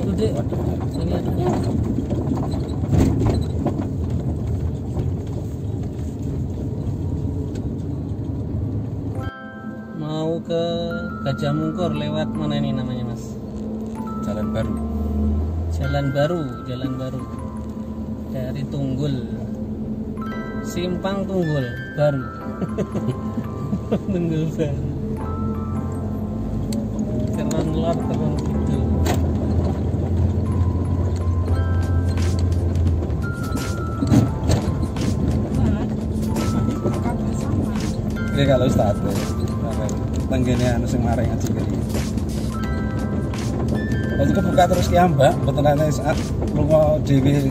Itu dek, sini ada. Mau ke Gajah Mungkur lewat mana ini namanya mas? Jalan Baru. Jalan baru dari Tunggul, Simpang Tunggul Baru. Tunggul Baru. Keren lor keren gitu. Ini kalau Ustaz tenggene anu sing maring aja kiri. Jadi kebuka terus ki ambak, mboten ana saat lunga dhewe.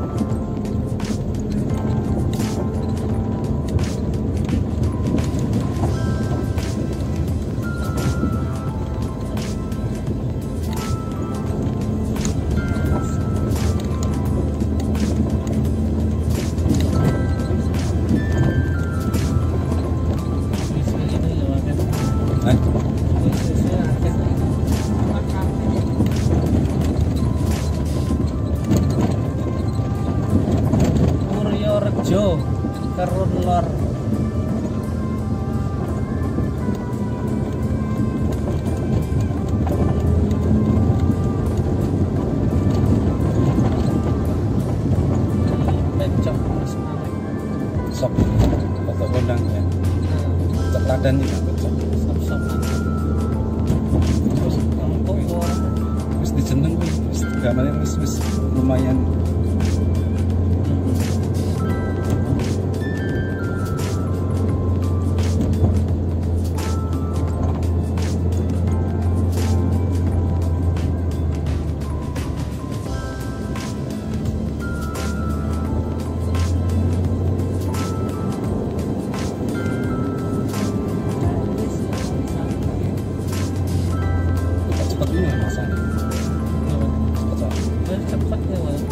Jo Kerun lor. Becok Mas Malik. Sop atau kondang ya. Cek ladan iki becok. Sop-sopan. Terus kampung Wis dijeneng wis gamane wis lumayan. cepat ya mas.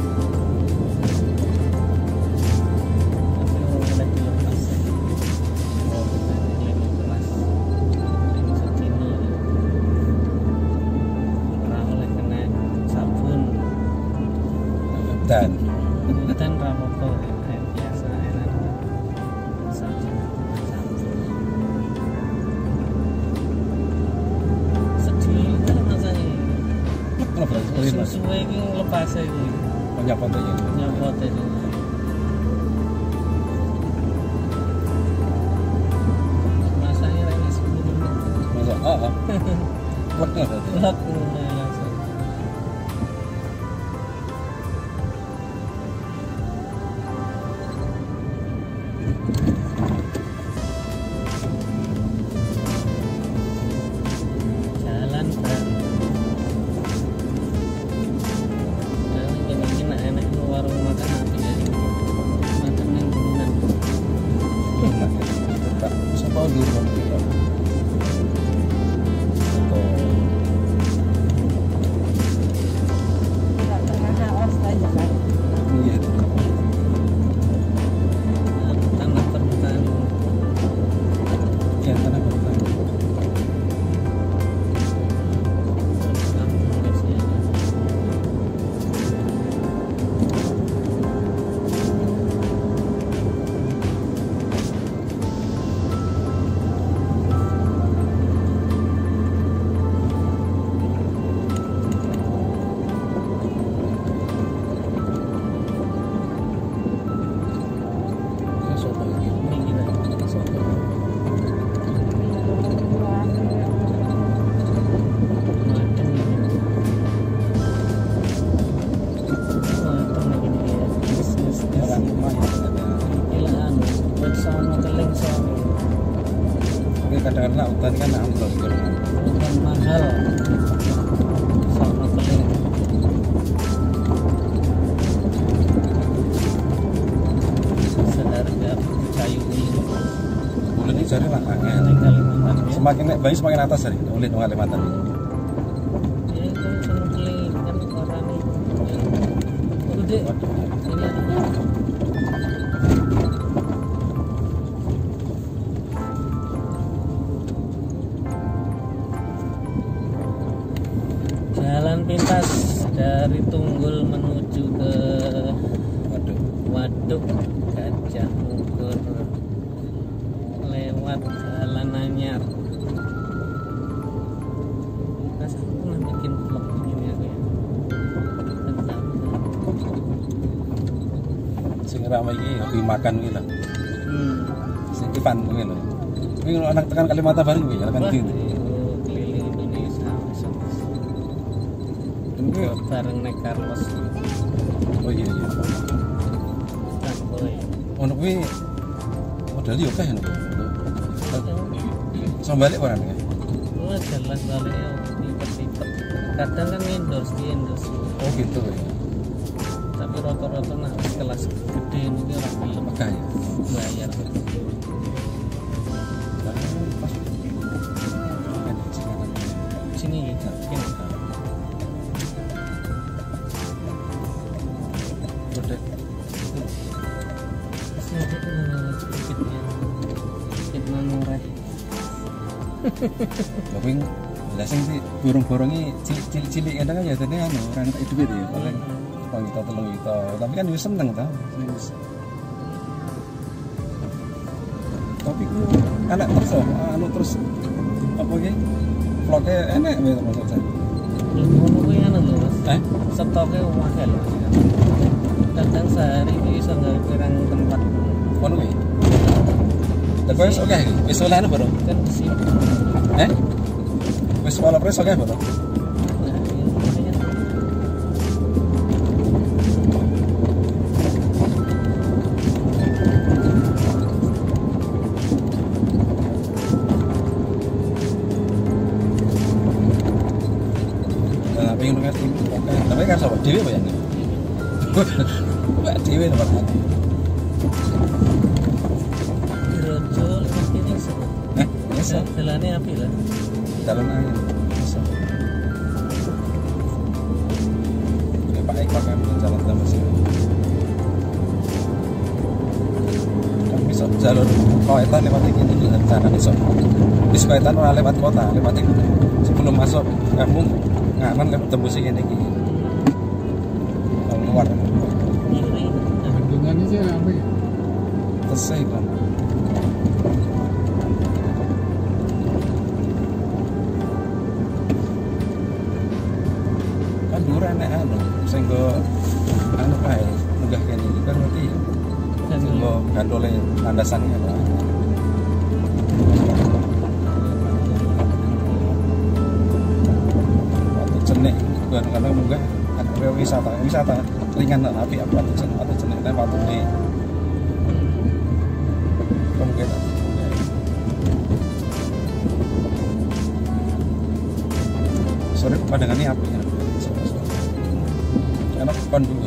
Dan rapopo kayak biasa enak sedih kan rasanya suwe ini lepas ini nyapot aja masanya ini 10 menit masa lek langsung. Jalan baru. Nah, ini enak warung makan apa jadi makan yang benar. Tak bisa tahu di rumah kita. Tidak terkena os aja kan. Iya. Tanah perhutani. Ya tanah perhutani. Kadang-kadang hutan kan ambles Hutan mahal sama keling. Seharga kayu ini bulan ini jari lah yang Kalimantan ya. semakin naik bayi semakin atas hari oleh dong Kalimantan Ya itu seneng keling kan orang ini. Itu dek ini ada. Jalan pintas dari Tunggul menuju ke Waduh. Waduk Gajah Mungkur lewat Jalan Anyar. Masa aku pernah bikin vlog begini aku ya. Tentang Sing rame iki hobi makan iki lho. Sing Ivan kuwi lho. Kuwi anak tekan Kalimantan Baru kuwi, kan Wah, gitu. keliling Indonesia Kuwi bareng nek Carlos oh iya iya. Tantoy. Ono kuwi modal yo kae ngono. So balik ora nek. Oh, jelas balik ya, tipet-tipet. Kadang kan endorse. Oh gitu ya. Tapi rata-rata nah kelas gede ini orang film Mekah ya. bayar. Sini ya, sini. Udah. Sini ada sedikitnya. Sedikitnya murah. Tapi lah sing burung-burungi cilik-cilik kadang kan ya dene anu ora enak duit ya paling kita telung kita. Tapi kan yo seneng ta. Tapi ku anak terus anu terus apa iki? Vlognya enak wae termasuk saya. Ngono kuwi anu lho, Mas. Eh? Stoknya mahal. Kadang sehari bisa nggak pirang tempat. Kono kuwi. Terus oke, wis oleh anu baru. Kan di sini. Wis wala pres oke baru. Nah, ini lumayan. Nah, pengen ngerti. Tapi kan sobat dhewe apa ya? Mbak dhewe nomor 1. Rojo ini seru. Bisa. Jalannya api lah. Jalan aja. Bisa. Ini Pak Eko kan jalan sama sih. Kan bisa jalur Koetan lewat ini di sana besok. Di Koetan ora lewat kota, lewat ini. Sebelum masuk kampung nganan lewat tembus ini iki. Kalau keluar Ini. Bendungannya sih apa ya? selesai kan. Kan dura nek anu sing go anu kae munggah kene iki kan ngerti ya. Sing go gandole landasannya Pak. Waktu cenek kan munggah ada wisata ringan tapi apa atau cenek nek waktu ini kemungkinan sore pandangannya apa ya? Enak kon dulu.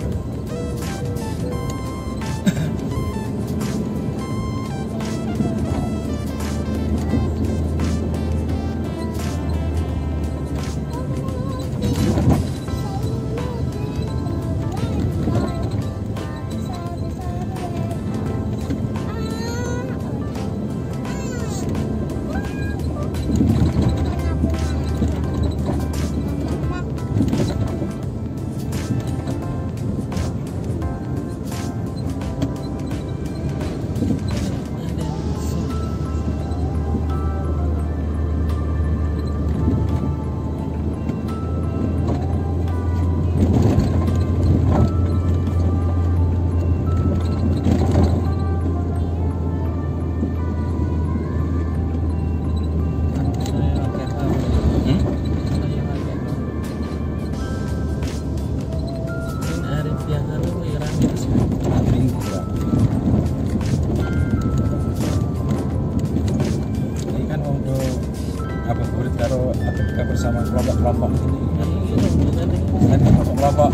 Ini kan untuk ngabuburit karo Afrika bersama kelompok-kelompok ini. Kan kelompok-kelompok.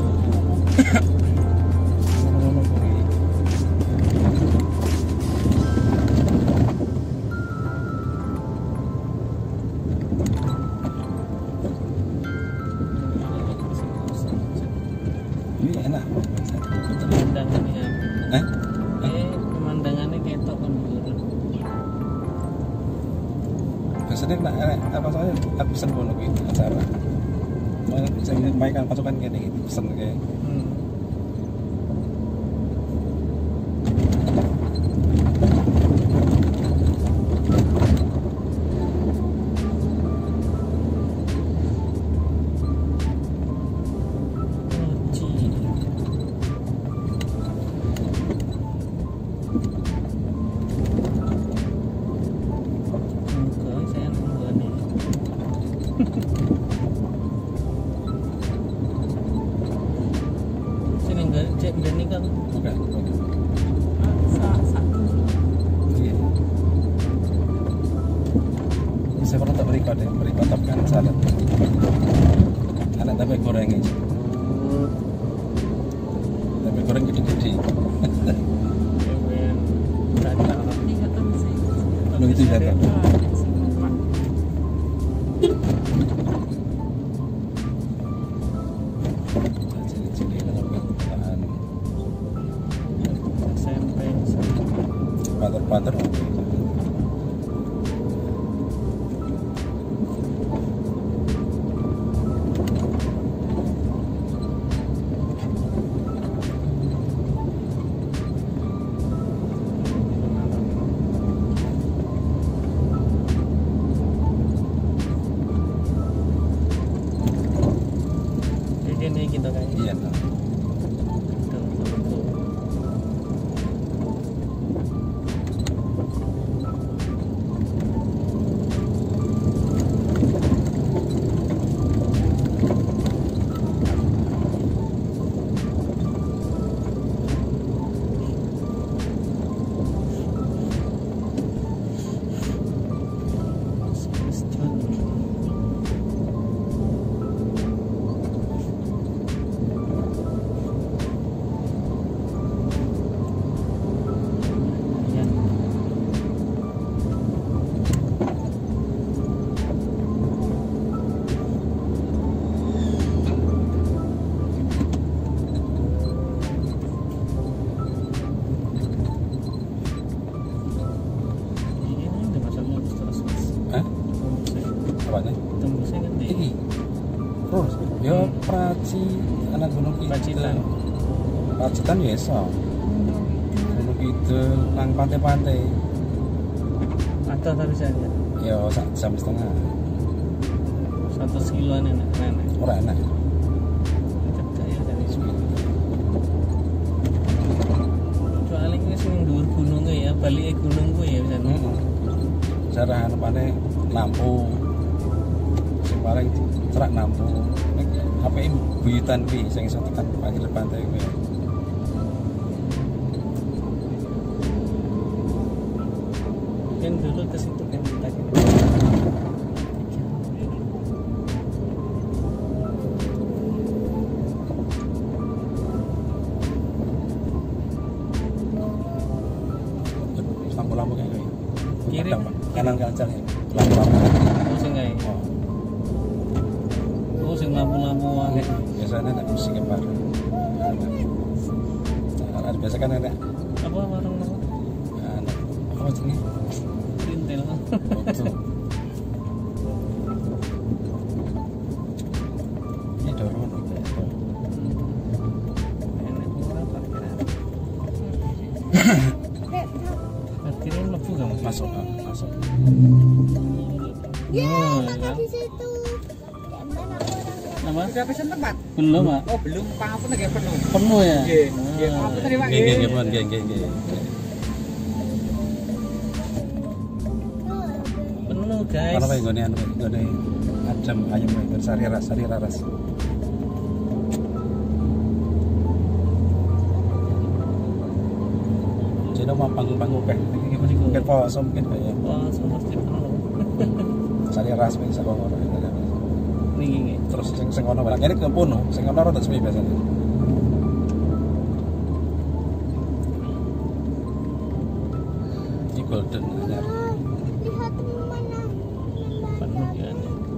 Ini enak. Pemandangannya Eh? pemandangannya ketok kan dulu. Biasanya nak apa soalnya aku pesen kono kuwi acara. Sing main kan pasukan kene iki pesen kayak saya pernah tak berikut kan salah anak tapi goreng aja tapi goreng gede-gede lu itu data panter gitu kan. Iya. Tembusnya kan Iki. Terus yo Praci anak Gunung Kidul. Pacitan ya iso. Gunung Kidul nang pantai-pantai. Atau tapi saya Yo sak jam setengah. 100 kiloan enak. Ora enak. Cedek ya dari sini. Soalnya ini sing dhuwur gunungnya ya, balike gunung kuwi ya bisa. Cara anu pane lampu paling cerak nampu HP buyutan kuwi sing iso tekan pinggir pantai kuwi. Kan dulu ke situ kan kita gitu. Lampu-lampu kayak gini. Kiri kanan kancang ya. Lampu-lampu. Oh sing kae. Oh sing lampu-lampu wae. Biasanya ada musik apa? Nah, biasa kan ada Apa warung apa? apa sih? Printel. Betul. Ini dorong Enak murah parkiran. Parkiran lebu kamu? masuk. Oh, ya. Di situ. Nama? Sudah pesen tempat? Belum, Pak. Oh belum, pangapun lagi penuh. Penuh ya? Nggih, nggih, pangapun tadi Pak. Nggih. Penuh, guys. Kalau pengen gone adem ayam bersari ras. Jadi mau panggung kayak ini mungkin poso mungkin kayak Wah, mesti penuh. sari ras bisa kok orang. Nih, Terus sing ono barang kene ke puno, sing ono rada sepi biasanya. Ini golden anyar. Lihat mana. penuh ya.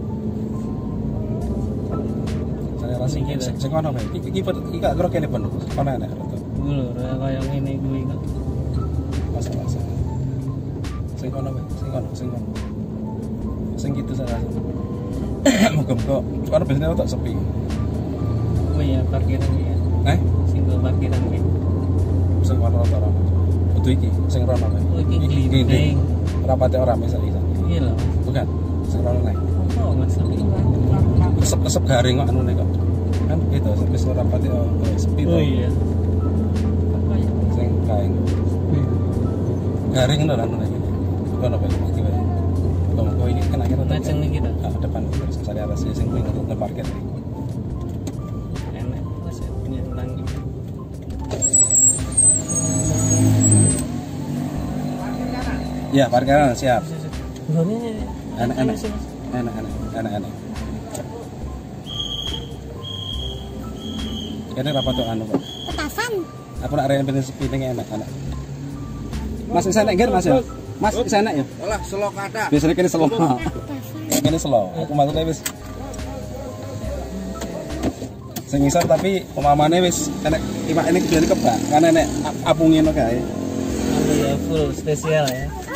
Saya rasa sing ono bae. Iki gak kira kene penuh. Ono enak rada. Gue lho, kayak ngene gue kan. Masa. Sing ono bae, sing ono. Sing gitu saya rasa. Muga-muga karena biasanya tak sepi. Oh iya parkiran ya. Single parkiran ya. Sing warna ora. Kudu iki sing rono kae. Oh iki glimping. Rapate ora mesak iki. Iya loh. Bukan. Sing rono nek. Oh nggak sepi. Kesep-kesep garing kok anune kok. Kan gitu, wis rapate sepi to. Oh iya. Apa ya? Sing kae. Garing lho anune iki. Kono bae iki bae. Kok ini kan akhirnya Ngajeng nih kita. Depan terus saya atas sing kuwi untuk parkir. Enak Mas punya tentang gitu. Ya, parkiran siap. Gorengnya Enak-enak. Enak-enak. Ini apa tuh anu, Pak? Petasan. Aku nak rene ben sepi ning enak-enak. Mas di sana nggih, Mas ya? Mas di sana ya? Alah, selok ada. Biasanya kene selo. Petasan. Kene selo. Aku maksudnya wis sing ngisor tapi pemamane wis enek iwak ini kudune kebak. Kan enek apunge ngono kae. Anu ya full spesial ya.